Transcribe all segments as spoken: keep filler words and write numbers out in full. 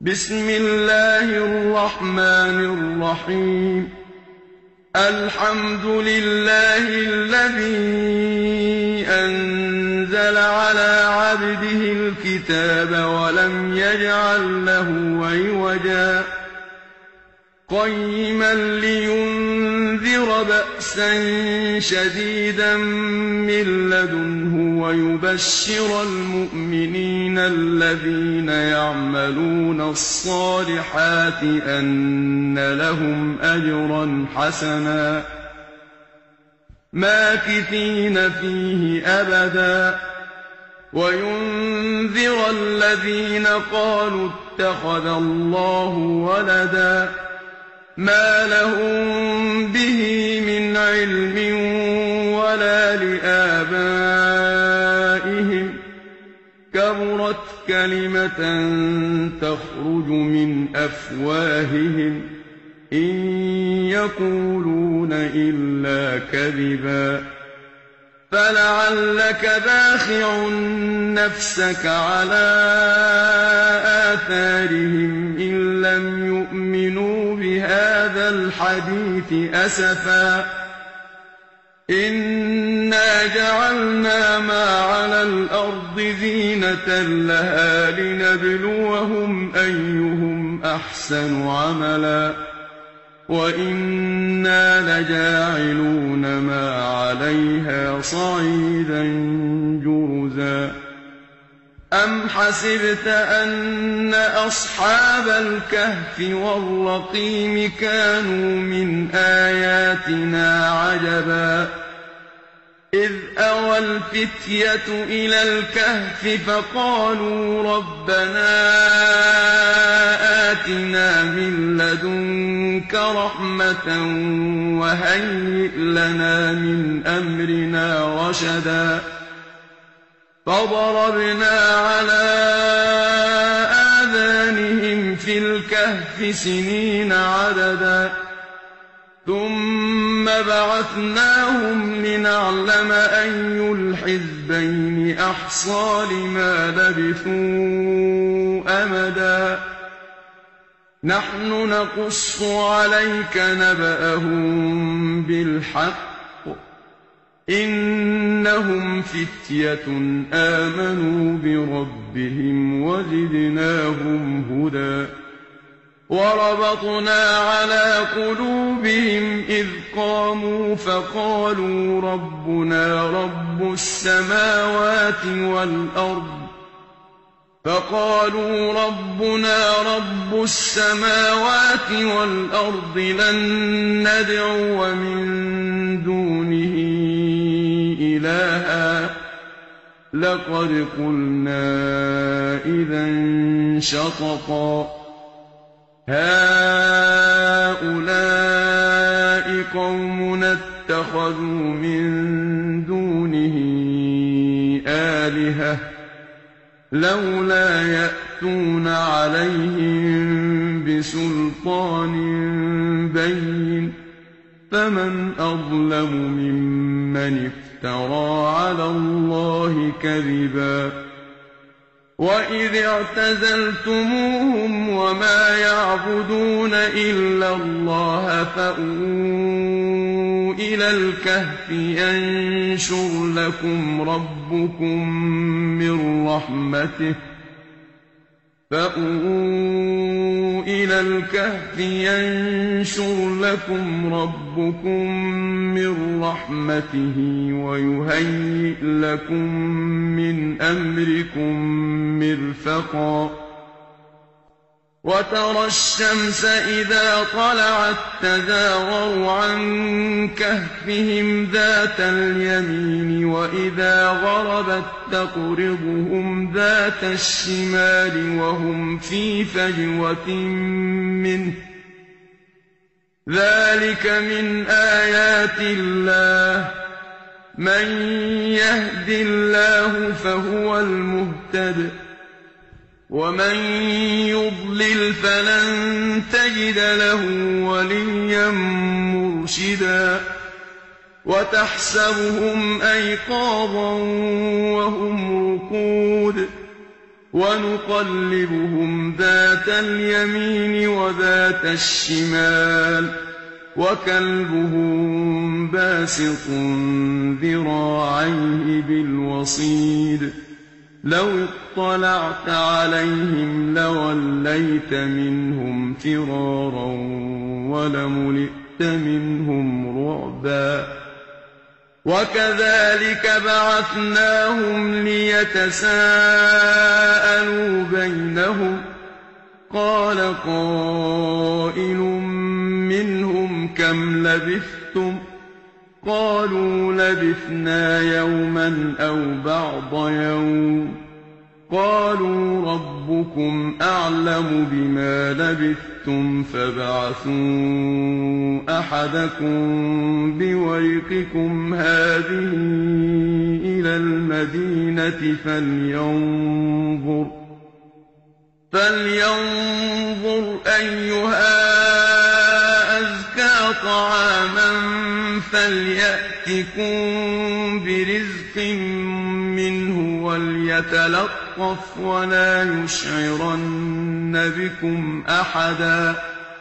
بسم الله الرحمن الرحيم الحمد لله الذي أنزل على عبده الكتاب ولم يجعل له عوجا قيما لينذر بأسا شديدا من لدنه ويبشر المؤمنين الذين يعملون الصالحات أن لهم أجرا حسنا ماكثين فيه أبدا وينذر الذين قالوا اتخذ الله ولدا ما لهم به من علم ولا لآبائهم كبرت كلمة تخرج من أفواههم إن يقولون إلا كذبا فلعلك باخع نفسك على آثارهم إن لم يؤمنوا بهذا الحديث أسفا إنا جعلنا ما على الأرض زينة لها لنبلوهم أيهم أحسن عملا وإنا لجاعلون ما عليها صعيدا جرزا أم حسبت أن أصحاب الكهف والرقيم كانوا من آياتنا عجبا إذ أوى الفتية إلى الكهف فقالوا ربنا آتنا من لدنك رحمة وهيئ لنا من أمرنا رشدا فضربنا على آذانهم في الكهف سنين عددا ثم بعثناهم لنعلم أي الحزبين أحصى لما لبثوا أمدا نحن نقص عليك نبأهم بالحق إنهم فتية آمنوا بربهم وزدناهم هدى وربطنا على قلوبهم إذ قاموا فقالوا ربنا رب السماوات والأرض فقالوا ربنا رب السماوات والأرض لن ندعو من دونه إلها لقد قلنا إذا شططا هؤلاء قومنا اتخذوا من دونه آلهة لولا يأتون عليهم بسلطان بين فمن أظلم ممن افترى على الله كذبا وإذ اعتزلتموهم وما يعبدون إلا الله فأووا إلى الكهف ينشر لكم ربكم من رحمته فأووا إلى الكهف ينشر لكم ربكم من رحمته ويهيئ لكم من أمركم مرفقا وترى الشمس إذا طلعت تزاور عن كهفهم ذات اليمين وإذا غربت تقرضهم ذات الشمال وهم في فجوة منه ذلك من آيات الله من يهد الله فهو المهتد ومن يضلل فلن تجد له وليا مرشدا وتحسبهم أيقاظا وهم رقود ونقلبهم ذات اليمين وذات الشمال وكلبهم باسط ذراعيه بالوصيد لو اطلعت عليهم لوليت منهم فرارا ولملئت منهم رعبا وكذلك بعثناهم ليتساءلوا بينهم قال قائل منهم كم لبثتم قالوا لبثنا يوما أو بعض يوم قالوا ربكم أعلم بما لبثتم فابعثوا أحدكم بورقكم هذه إلى المدينة فلينظر فلينظر أيها أزكى طعاما فليأتكم برزق منه وليتلطف ولا يشعرن بكم أحدا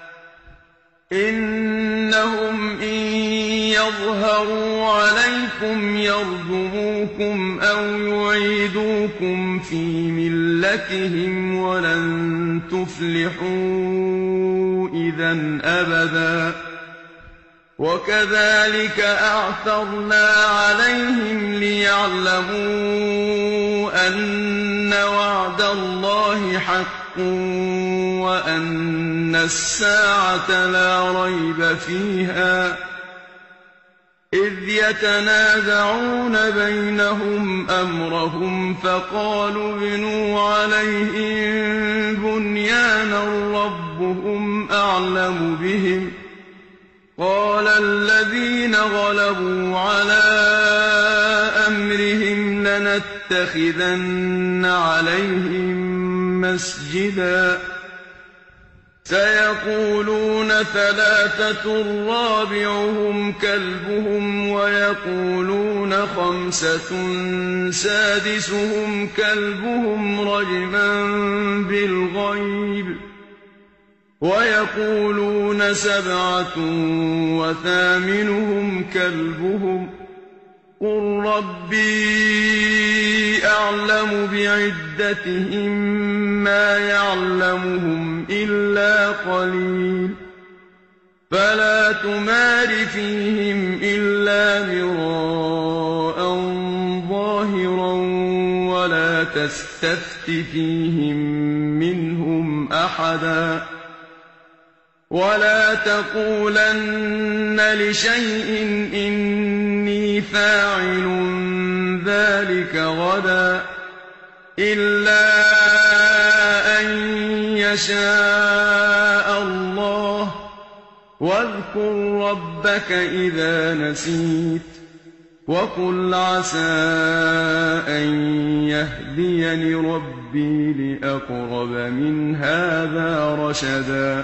إنهم إن يظهروا عليكم يرجموكم أو يعيدوكم في ملتهم ولن تفلحوا إذا أبدا وكذلك أعثرنا عليهم ليعلموا أن وعد الله حق وأن الساعة لا ريب فيها إذ يتنازعون بينهم أمرهم فقالوا ابنوا عليهم بنيانا ربهم أعلم بهم قال الذين غلبوا على أمرهم لنتخذن عليهم مسجدا سيقولون ثلاثة رابعهم كلبهم ويقولون خمسة سادسهم كلبهم رجما بالغيب ويقولون سبعة وثامنهم كلبهم قل ربي أعلم بعدتهم ما يعلمهم إلا قليل فلا تمار فيهم إلا مراء ظاهرا ولا تستفت فيهم منهم أحدا ولا تقولن لشيء إني فاعل ذلك غدا إلا أن يشاء الله واذكر ربك إذا نسيت وقل عسى أن يهديني ربي لأقرب من هذا رشدا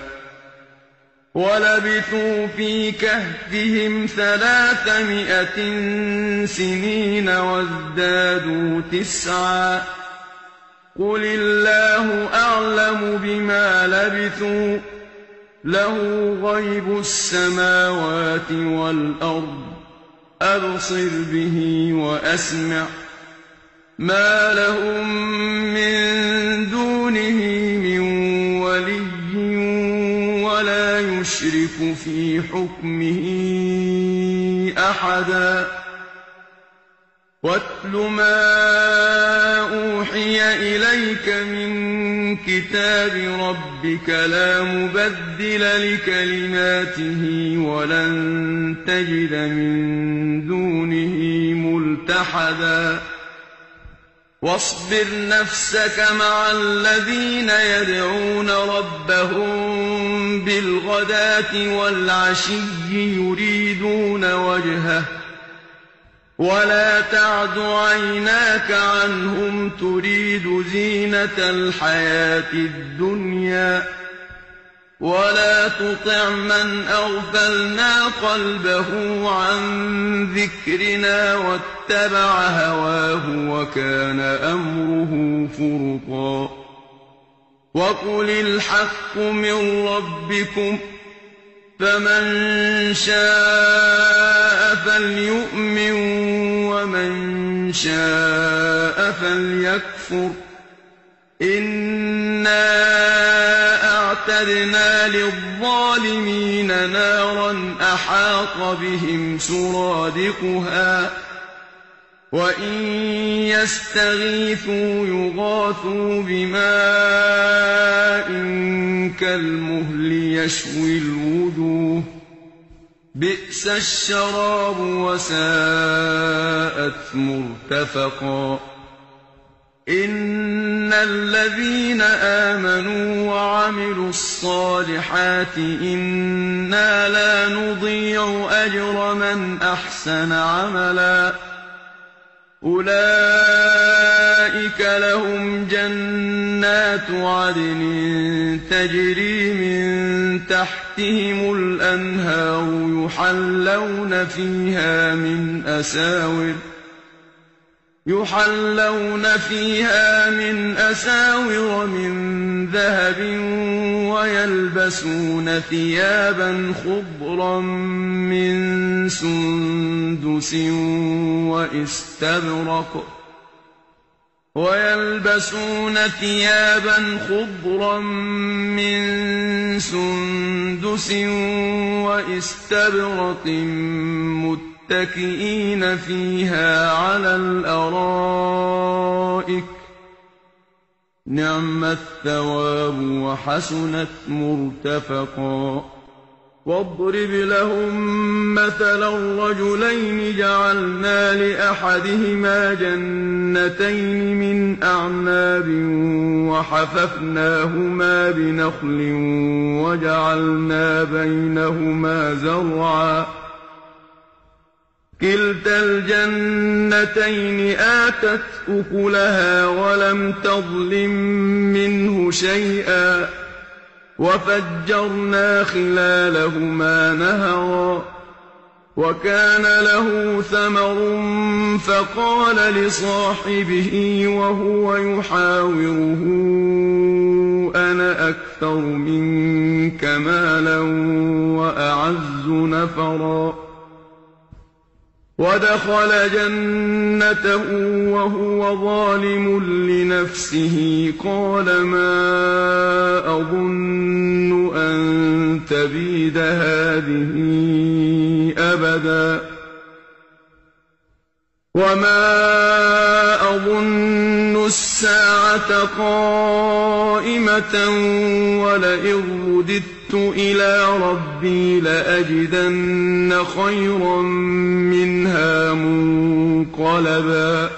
ولبثوا في كهفهم ثلاثمائة سنين وازدادوا تسعا قل الله أعلم بما لبثوا له غيب السماوات والأرض أبصر به وأسمع ما لهم من دونه من ولي ولا يشرك في حكمه أحدا واتل ما أوحي إليك من كتاب ربك لا مبدل لكلماته ولن تجد من دونه ملتحدا واصبر نفسك مع الذين يدعون ربهم بالغداة والعشي يريدون وجهه ولا تعد عيناك عنهم تريد زينة الحياة الدنيا ولا تطع من أغفلنا قلبه عن ذكرنا واتبع هواه وكان أمره فرطا وقل الحق من ربكم فمن شاء فليؤمن ومن شاء فليكفر إنا أعتدنا للظالمين نارا أحاط بهم سرادقها وإن يستغيثوا يغاثوا بماء كالمهل يشوي الوجوه بئس الشراب وساءت مرتفقا إن الذين آمنوا وعملوا الصالحات إنا لا نضيع أجر من أحسن عملا أولئك لهم جنات عدن تجري من تحتهم الأنهار يحلون فيها من أساور يحلون فيها من أساور من ذهب ويلبسون ثيابا خضرا من سندس وإستبرق ويلبسون ثيابا خضرا من سندس وإستبرق متكئين فيها على الأرائك نعم الثواب وحسنت مرتفقا واضرب لهم مثلا رجلين جعلنا لأحدهما جنتين من أعناب وحففناهما بنخل وجعلنا بينهما زرعا كلتا الجنتين آتت أكلها ولم تظلم منه شيئا وفجرنا خلالهما نهرا وكان له ثمر فقال لصاحبه وهو يحاوره أنا أكثر منك مالا وأعز نفرا ودخل جنته وهو ظالم لنفسه قال ما أظن أن تبيد هذه أبدا وما أظن الساعة قائمة ولئن رددت إلى ربي لأجدن خيرا منها منقلبا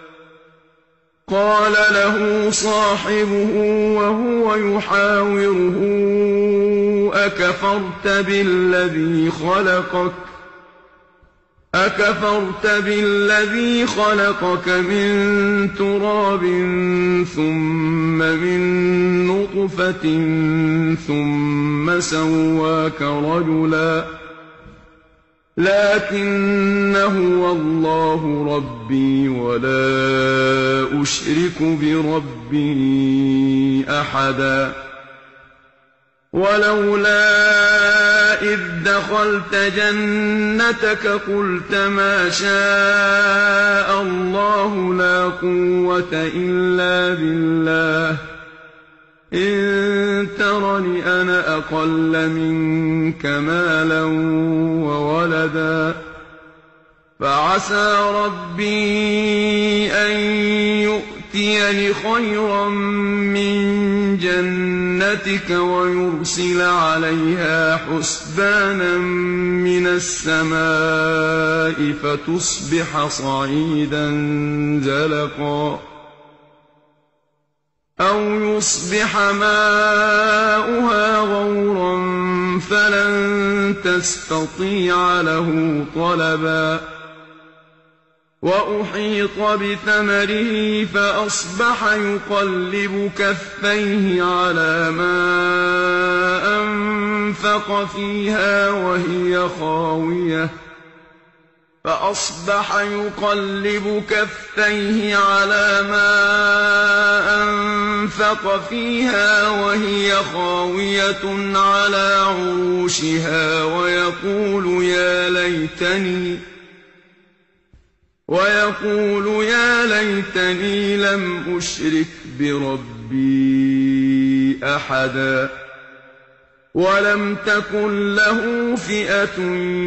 قال له صاحبه وهو يحاوره أكفرت بالذي خلقك أكفرت بالذي خلقك من تراب ثم من نطفة ثم سواك رجلا لكن هو الله ربي ولا أشرك بربي أحدا ولولا إذ دخلت جنتك قلت ما شاء الله لا قوة إلا بالله إن ترني أنا أقل منك مالا وولدا فعسى ربي أن يؤتيني خيرا من جنتك ويرسل عليها حسبانا من السماء فتصبح صعيدا زلقا أو يصبح ماؤها غورا فلن تستطيع له طلبا وأحيط بثمره فأصبح يقلب كفيه على ما أنفق فأنفق فيها وهي خاوية فأصبح يقلب كفيه على ما أنفق فيها وهي خاوية على عروشها ويقول يا ليتني ويقول يا ليتني لم أشرك بربي أحدا ولم تكن له فئة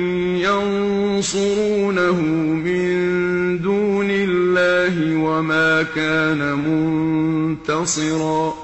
ينصرونه من دون الله وما كان منتصرا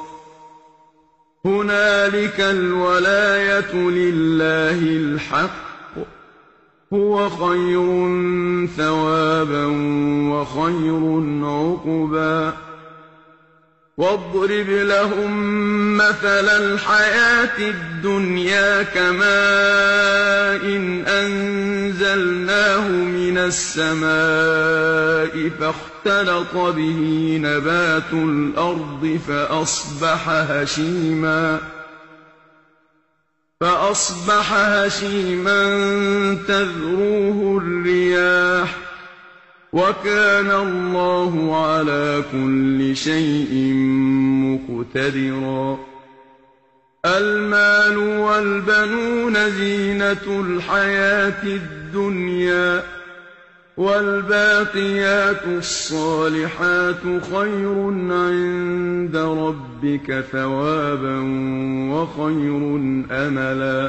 هنالك الولاية لله الحق هو خير ثوابا وخير عقبا واضرب لهم مثل الحياة الدنيا كماء إن أنزلناه من السماء فاختلط به نبات الأرض فأصبح هشيما فأصبح هشيما تذروه الرياح وكان الله على كل شيء مقتدرا المال والبنون زينة الحياة الدنيا والباقيات الصالحات خير عند ربك ثوابا وخير أملا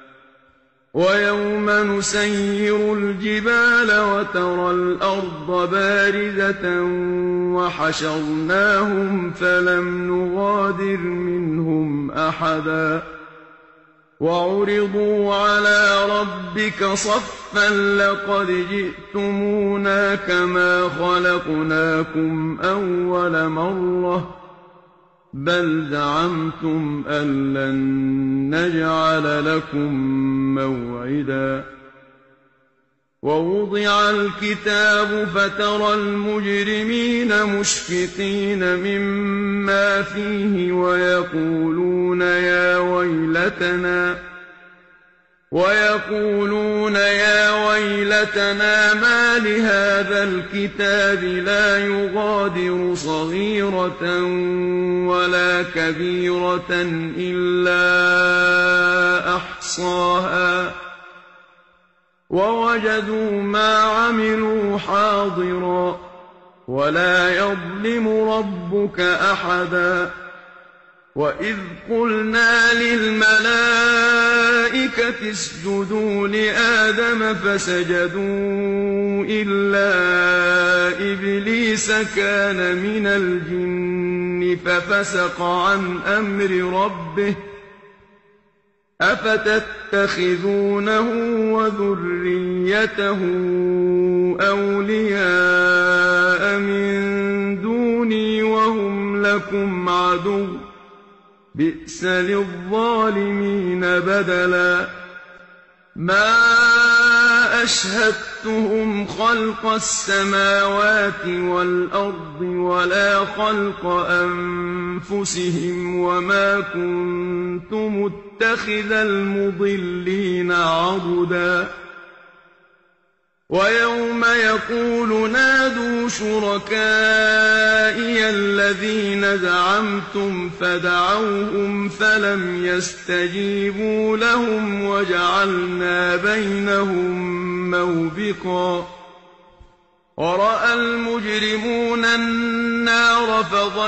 ويوم نسير الجبال وترى الأرض بارزة وحشرناهم فلم نغادر منهم أحدا وعرضوا على ربك صفا لقد جئتمونا كما خلقناكم أول مرة بل زعمتم أن لن نجعل لكم موعدا ووضع الكتاب فترى المجرمين مشفقين مما فيه ويقولون يا ويلتنا ويقولون يا ويلتنا ما لهذا الكتاب لا يغادر صغيرة ولا كبيرة إلا أحصاها ووجدوا ما عملوا حاضرا ولا يظلم ربك أحدا وإذ قلنا للملائكة اسجدوا لآدم فسجدوا إلا إبليس كان من الجن ففسق عن أمر ربه أفتتخذونه وذريته أولياء من دوني وهم لكم عدو بئس للظالمين بدلا ما أشهدتهم خلق السماوات والأرض ولا خلق أنفسهم وما كنت متخذ المضلين عضدا ويوم يقول نادوا شركائي الذين زعمتم فدعوهم فلم يستجيبوا لهم وجعلنا بينهم موبقا ورأى المجرمون النار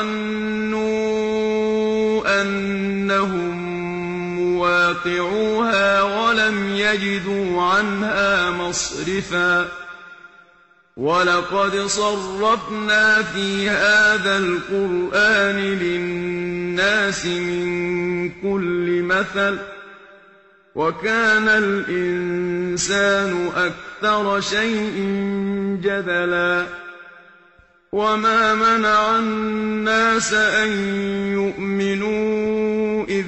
فظنوا أنهم مواقعوها ولم يجدوا عنها مصرفا ولقد صرفنا في هذا القرآن للناس من كل مثل وكان الإنسان أكثر شيء جدلا وما منع الناس أن يؤمنوا إذ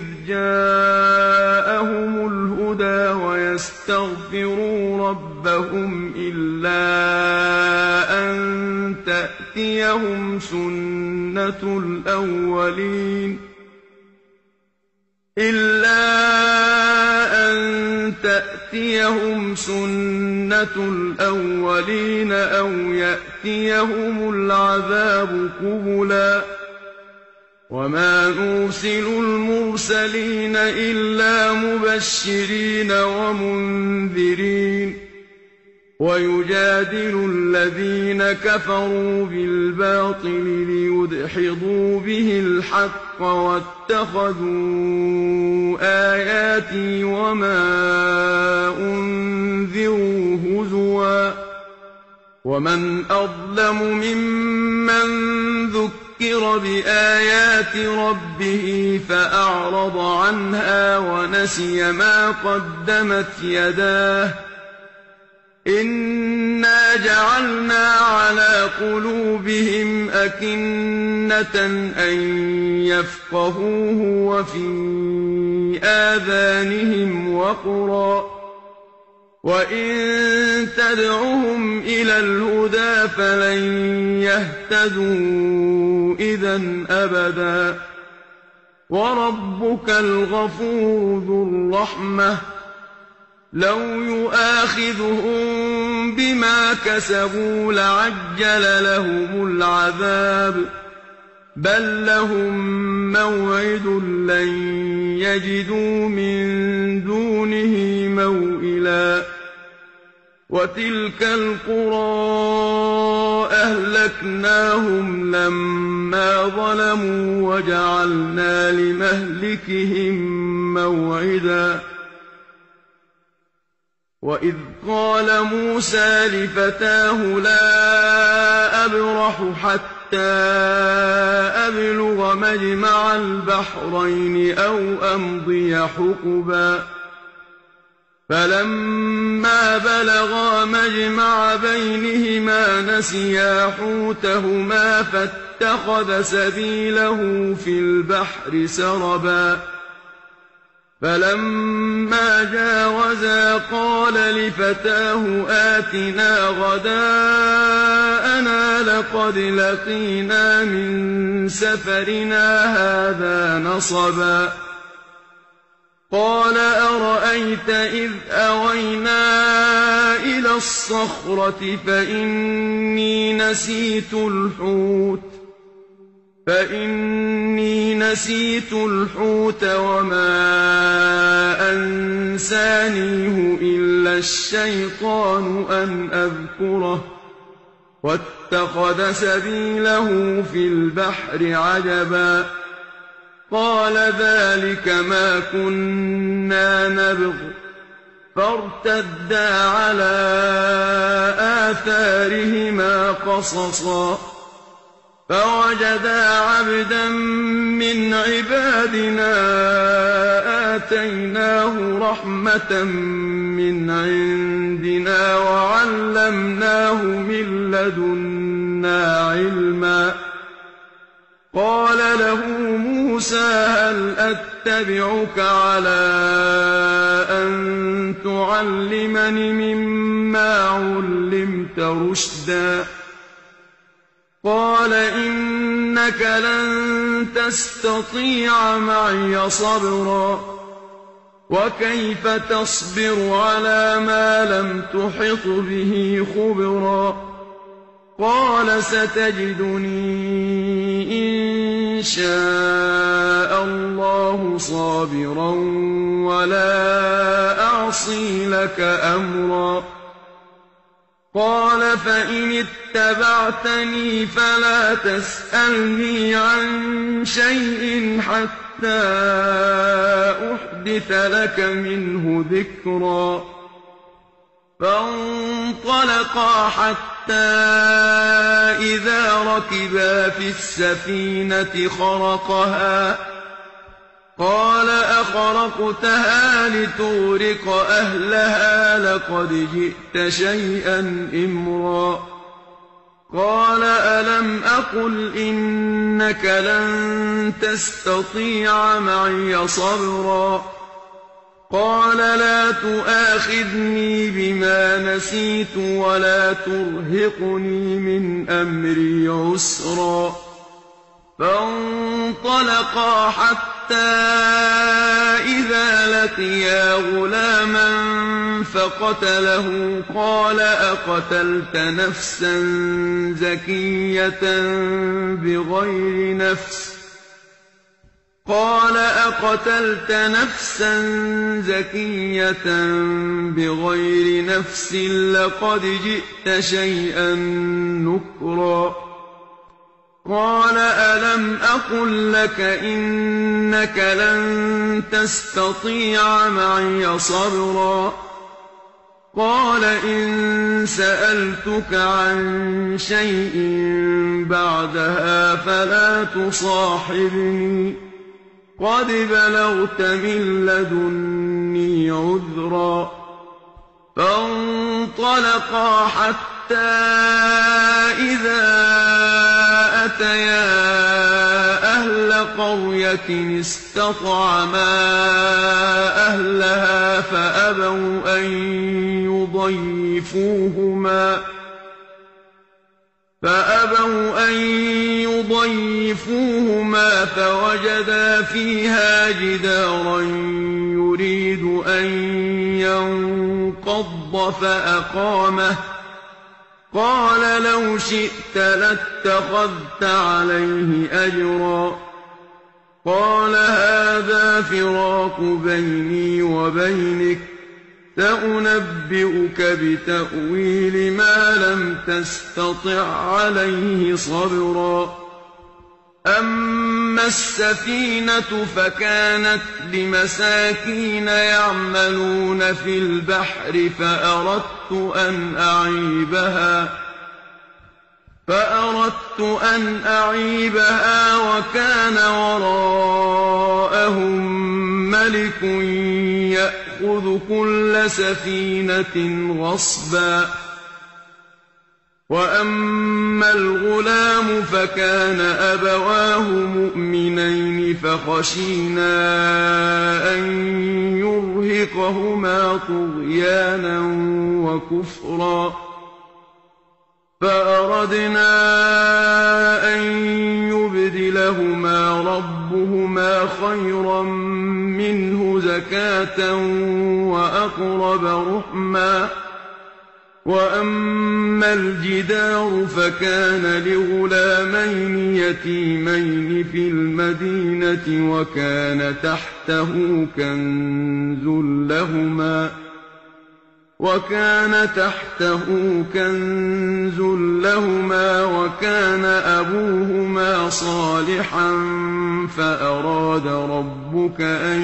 جاءهم الهدى ويستغفروا ربهم إلا أن تأتيهم سنة الأولين إلا تَأْتِيَهُمْ سُنَّةُ الْأَوَّلِينَ أَوْ يَأْتِيَهُمُ الْعَذَابُ قُبُلًا وَمَا نُرْسِلُ الْمُرْسَلِينَ إِلَّا مُبَشِّرِينَ وَمُنذِرِينَ وَيُجَادِلُ الَّذِينَ كَفَرُوا بِالْبَاطِلِ لِيُدْحِضُوا بِهِ الْحَقَّ وَاتَّخَذُوا آيَاتِي وَمَا أُنذِرُوا هُزُوًا ۚ وَمَنْ أَظْلَمُ مِمَّن ذُكِّرَ بِآيَاتِ رَبِّهِ فَأَعْرَضَ عَنْهَا وَنَسِيَ مَا قَدَّمَتْ يَدَاهُ ۚ إِنَّا جَعَلْنَا عَلَىٰ قُلُوبِهِمْ أَكِنَّةً أَن يَفْقَهُوهُ وَفِي آذَانِهِمْ وَقْرًا ۚ وَإِن تَدْعُهُمْ إِلَى الْهُدَىٰ فَلَن يَهْتَدُوا إِذًا أَبَدًا ۚ وَرَبُّكَ الْغَفُورُ ذُو الرَّحْمَةِ ۖ لَوْ يُؤَاخِذُهُم بِمَا كَسَبُوا لَعَجَّلَ لَهُمُ الْعَذَابَ ۚ بَل لَّهُم مَّوْعِدٌ لَّن يَجِدُوا مِن دُونِهِ مَوْئِلًا وَتِلْكَ الْقُرَىٰ أَهْلَكْنَاهُمْ لَمَّا ظَلَمُوا وَجَعَلْنَا لِمَهْلِكِهِم مَّوْعِدًا وَإِذْ قَالَ مُوسَىٰ لِفَتَاهُ لَا أَبْرَحُ حَتَّىٰ أَبْلُغَ مَجْمَعَ الْبَحْرَيْنِ أَوْ أَمْضِيَ حُقُبًا فَلَمَّا بَلَغَا مَجْمَعَ بَيْنِهِمَا نَسِيَا حُوتَهُمَا فَاتَّخَذَ سَبِيلَهُ فِي الْبَحْرِ سَرَبًا فَلَمَّا جَاوَزَا قَالَ لِفَتَاهُ آتِنَا غَدَاءَنَا لَقَدْ لَقِينَا مِن سَفَرِنَا هَٰذَا نَصَبًا قَالَ أَرَأَيْتَ إِذْ أَوَيْنَا إِلَى الصَّخْرَةِ فَإِنِّي نَسِيتُ الْحُوتَ فَإِنِّي نَسِيتُ الْحُوتَ وَمَا أَنسَانِيهُ إِلَّا الشَّيْطَانُ أَنْ أَذْكُرَهُ ۚ وَاتَّخَذَ سَبِيلَهُ فِي الْبَحْرِ عَجَبًا قَالَ ذَٰلِكَ مَا كُنَّا نَبْغِ ۚ فَارْتَدَّا عَلَىٰ آثَارِهِمَا قَصَصًا فَوَجَدَا عَبْدًا مِّنْ عِبَادِنَا آتَيْنَاهُ رَحْمَةً مِّنْ عِندِنَا وَعَلَّمْنَاهُ مِن لَّدُنَّا عِلْمًا قَالَ لَهُ مُوسَىٰ هَلْ أَتَّبِعُكَ عَلَىٰ أَن تُعَلِّمَنِ مِمَّا عُلِّمْتَ رُشْدًا قَالَ إِنَّكَ لَن تَسْتَطِيعَ مَعِيَ صَبْرًا وَكَيْفَ تَصْبِرُ عَلَىٰ مَا لَمْ تُحِطْ بِهِ خُبْرًا قَالَ سَتَجِدُنِي إِن شَاءَ اللَّهُ صَابِرًا وَلَا أَعْصِي لَكَ أَمْرًا قَالَ فَإِنِ اتَّبَعْتَنِي فَلَا تَسْأَلْنِي عَن شَيْءٍ حَتَّىٰ أُحْدِثَ لَكَ مِنْهُ ذِكْرًا فَانطَلَقَا حَتَّىٰ إِذَا رَكِبَا فِي السَّفِينَةِ خَرَقَهَا قَالَ أَخَرَقْتَهَا لِتُغْرِقَ أَهْلَهَا لَقَدْ جِئْتَ شَيْئًا إِمْرًا قَالَ أَلَمْ أَقُلْ إِنَّكَ لَن تَسْتَطِيعَ مَعِيَ صَبْرًا قَالَ لَا تُؤَاخِذْنِي بِمَا نَسِيتُ وَلَا تُرْهِقْنِي مِنْ أَمْرِي عُسْرًا فَانطَلَقَا حَتَّىٰ إِذَا لَقِيَا غُلَامًا فقتله قال أقتلت نفسا زكية بغير نفس قال أقتلت نفسا زكية بغير نفس لقد جئت شيئا نكرا قال ألم أقل لك إنك لن تستطيع معي صبرا قال إن سألتك عن شيء بعدها فلا تصاحبني قد بلغت من لدني عذرا فانطلقا حتى إذا أتيا أهل قرية استطعما أهلها فأبوا أن يضيفوهما فأبوا أن يضيفوهما فوجدا فيها جدارا يريد أن ينقض فأقامه قال لو شئت لاتخذت عليه أجرا قال هذا فراق بيني وبينك سأنبئك بتأويل ما لم تستطع عليه صبرا أما السفينة فكانت لمساكين يعملون في البحر فأردت أن أعيبها فأردت أن أعيبها وكان وراءهم ملك يأخذ كل سفينة غصبا وأما الغلام فكان أبواه مؤمنين فخشينا أن يرهقهما طغيانا وكفرا فأردنا أن يبدلهما ربهما خيرا منه زكاة وأقرب رحما وأما الجدار فكان لغلامين يتيمين في المدينة وكان تحته كنز لهما وكان تحته كنز لهما وكان أبوهما صالحا فأراد ربك أن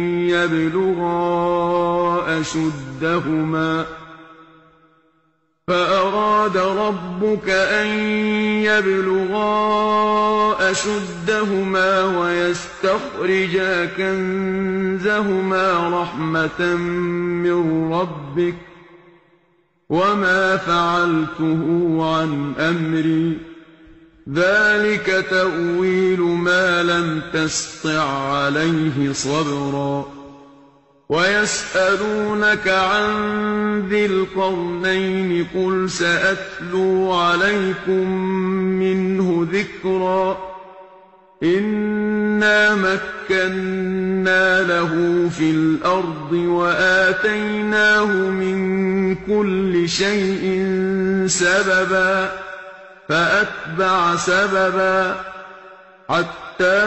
يبلغا أشدهما فأراد ربك أن يبلغا أشدهما ويستخرجا كنزهما رحمة من ربك وما فعلته عن أمري ذلك تأويل ما لم تسطع عليه صبرا ويسألونك عن ذي القرنين قل سأتلو عليكم منه ذكرا إنا مكنا له في الأرض وآتيناه من كل شيء سببا فأتبع سببا حتى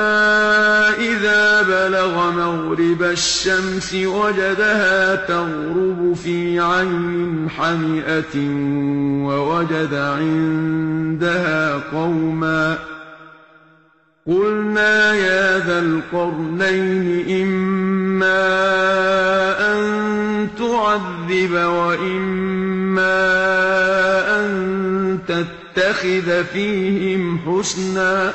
إذا بلغ مغرب الشمس وجدها تغرب في عين حمئة ووجد عندها قوما قلنا يا ذا القرنين إما أن تعذب وإما أن تتخذ فيهم حسنا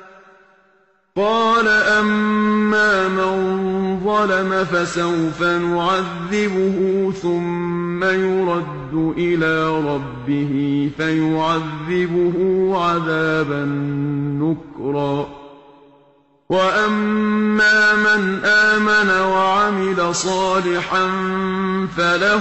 قال أما من ظلم فسوف نعذبه ثم يرد إلى ربه فيعذبه عذابا نكرا وأما من آمن وعمل صالحا فله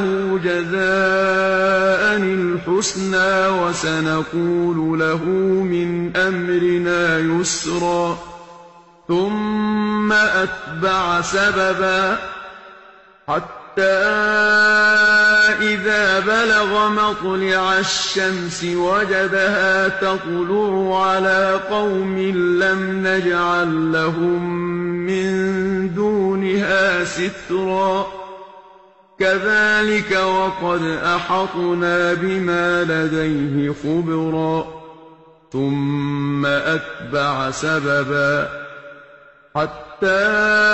جزاء الحسنى وسنقول له من أمرنا يسرا ثم أتبع سببا حتى إذا بلغ مطلع الشمس وجدها تطلع على قوم لم نجعل لهم من دونها سترا كذلك وقد أحطنا بما لديه خبرا ثم أتبع سببا حتى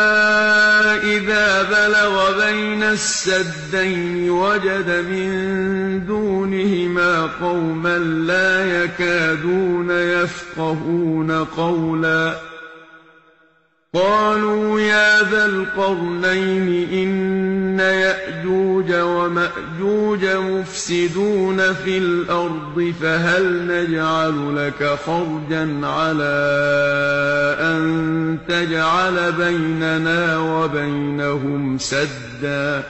إذا بلغ بين السدين وجد من دونهما قوما لا يكادون يفقهون قولا قالوا يا ذا القرنين إن يأجوج ومأجوج مفسدون في الأرض فهل نجعل لك خرجا على أن تجعل بيننا وبينهم سدا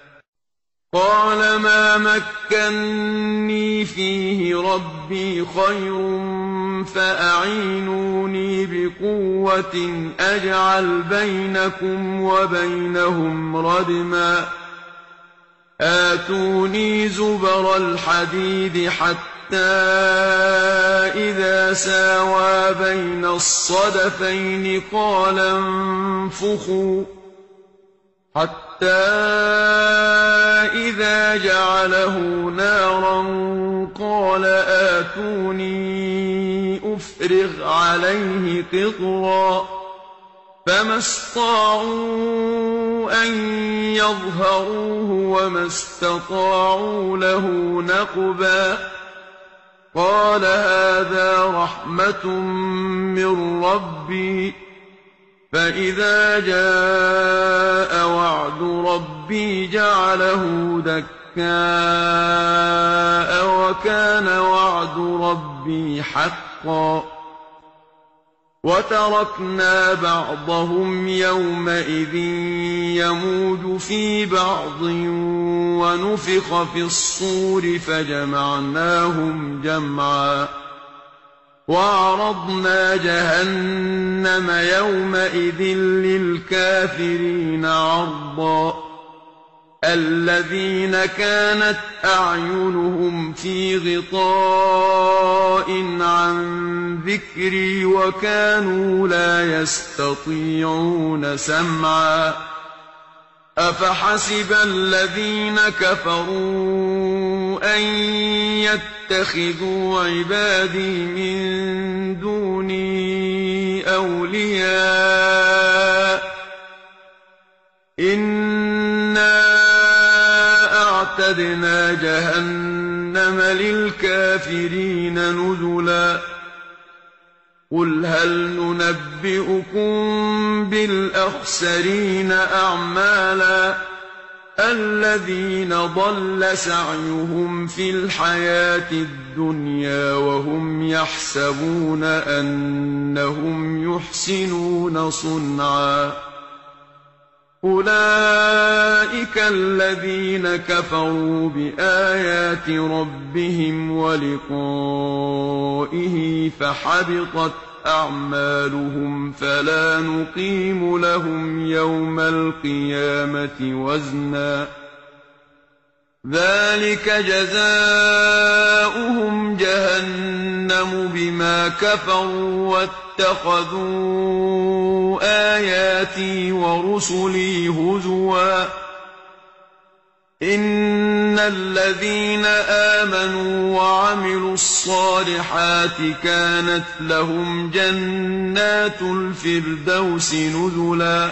قال ما مكني فيه ربي خير فأعينوني بقوة أجعل بينكم وبينهم ردما آتوني زبر الحديد حتى إذا ساوى بين الصدفين قال انفخوا حتى إذا جعله نارا قال آتوني أفرغ عليه قطرا فما استطاعوا أن يظهروه وما استطاعوا له نقبا قال هذا رحمة من ربي فإذا جاء وعد ربي جعله دكاء وكان وعد ربي حقا وتركنا بعضهم يومئذ يموج في بعض ونفخ في الصور فجمعناهم جمعا وعرضنا جهنم يومئذ للكافرين عرضا الذين كانت أعينهم في غطاء عن ذكري وكانوا لا يستطيعون سمعا أفحسب الذين كفروا أن يتخذوا عبادي من دوني أولياء إنا أعتدنا جهنم للكافرين نزلا قل هل ننبئكم بالأخسرين أعمالا الذين ضل سعيهم في الحياة الدنيا وهم يحسبون أنهم يحسنون صنعا أولئك الذين كفروا بآيات ربهم ولقائه فحبطت أعمالهم فلا نقيم لهم يوم القيامة وزنا ذلك جزاؤهم جهنم بما كفروا واتخذوا آياتي ورسلي هزوا إن الذين آمنوا وعملوا الصالحات كانت لهم جنات الفردوس نزلا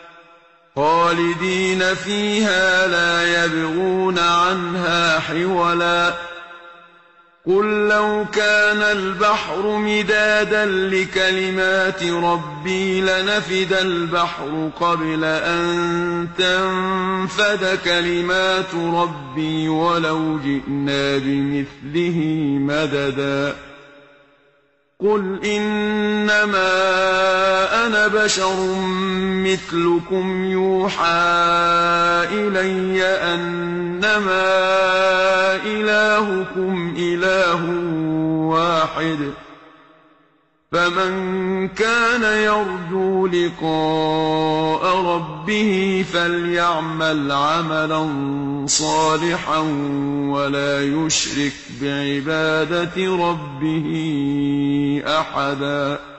خالدين فيها لا يبغون عنها حولا قل لو كان البحر مدادا لكلمات ربي لنفد البحر قبل أن تنفد كلمات ربي ولو جئنا بمثله مددا قل إنما أنا بشر مثلكم يوحى إلي أنما إلهكم إله واحد فمن كان يرجو لقاء ربه فليعمل عملا صالحا ولا يشرك بعبادة ربه أحدا.